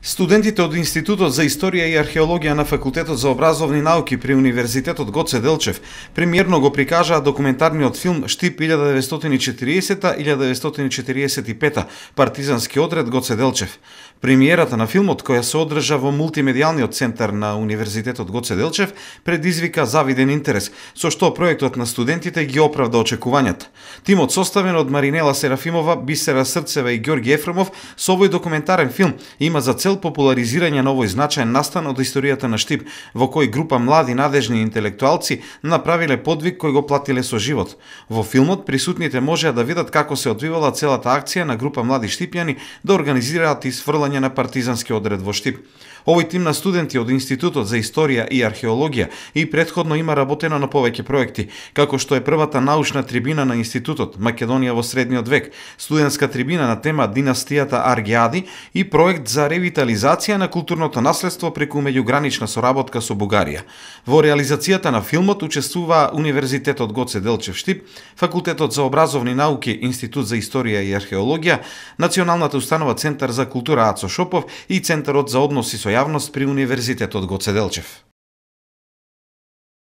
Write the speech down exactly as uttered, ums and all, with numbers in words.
Студентите од Институтот за историја и археологија на Факултетот за образовни науки при Универзитетот Гоце Делчев премиерно го прикажаа документарниот филм Штип илјада деветстотини и четириесета - илјада деветстотини и четириесет и пета партизански одред Гоце Делчев. Премиерата на филмот, која се одржа во мултимедијалниот центар на Универзитетот Гоце Делчев, предизвика завиден интерес, со што проектот на студентите ги оправда очекувањата. Тимот составен од Маринела Серафимова, Бисера Срцева и Ѓорги Ефремов со овој документарен филм има за цел популаризирање на овој значаен настан од историјата на Штип, во кој група млади надежни интелектуалци направиле подвиг кој го платиле со живот. Во филмот присутните можеа да видат како се одвивала целата акција на група млади штипјани да организираат исфрлање на партизански одред во Штип. Овој тим на студенти од Институтот за историја и археологија и претходно има работено на повеќе проекти, како што е првата научна трибина на Институтот Македонија во средниот век, студентска трибина на тема Династијата Аргјади и проект за ревитализација на културното наследство преку меѓугранична соработка со Бугарија. Во реализацијата на филмот учествуваа Универзитетот Гоце Делчев Штип, Факултетот за образовни науки, Институт за историја и археологија, Националната установа Центар за култура Ацо Шопов и Центарот за односи со јавност при Универзитетот Гоце Делчев.